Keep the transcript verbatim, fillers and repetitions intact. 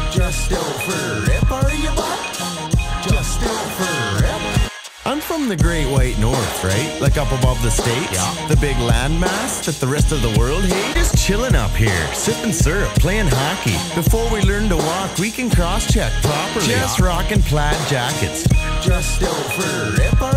Just over rip, are you what? Just over rip. I'm from the Great White North, right? Like up above the States. Yeah. The big landmass that the rest of the world hate. Just chilling up here, sipping syrup, playing hockey. Before we learn to walk, we can cross-check properly. Just rocking plaid jackets. Just over rip, are